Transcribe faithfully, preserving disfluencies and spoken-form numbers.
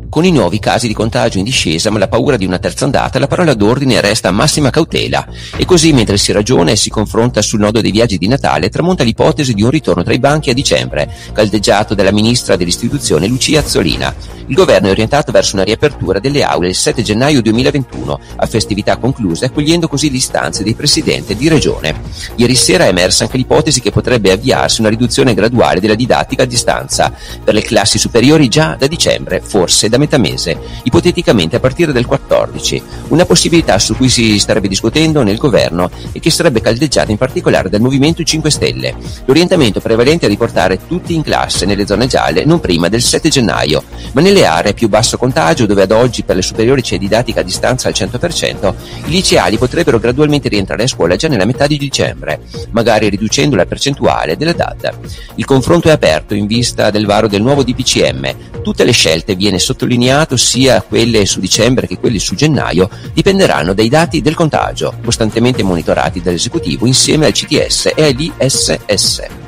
Con i nuovi casi di contagio in discesa, ma la paura di una terza ondata, la parola d'ordine resta massima cautela. E così, mentre si ragiona e si confronta sul nodo dei viaggi di Natale, tramonta l'ipotesi di un ritorno tra i banchi a dicembre, caldeggiato dalla ministra dell'istituzione Lucia Azzolina. Il governo è orientato verso una riapertura delle aule il sette gennaio duemilaventuno, a festività concluse, accogliendo così le istanze dei presidenti di regione. Ieri sera è emersa anche l'ipotesi che potrebbe avviarsi una riduzione graduale della didattica a distanza per le classi superiori già da dicembre, forse da metà mese, ipoteticamente a partire del quattordici, una possibilità su cui si starebbe discutendo nel governo e che sarebbe caldeggiata in particolare dal Movimento cinque Stelle. L'orientamento prevalente è di portare tutti in classe nelle zone gialle non prima del sette gennaio, ma nelle aree a più basso contagio, dove ad oggi per le superiori c'è didattica a distanza al cento per cento, i liceali potrebbero gradualmente rientrare a scuola già nella metà di dicembre, magari riducendo la percentuale della data. Il confronto è aperto in vista del varo del nuovo D P C M. Tutte le scelte, viene sottolineato, sia quelle su dicembre che quelle su gennaio, dipenderanno dai dati del contagio, costantemente monitorati dall'esecutivo insieme al C T S e all'I S S.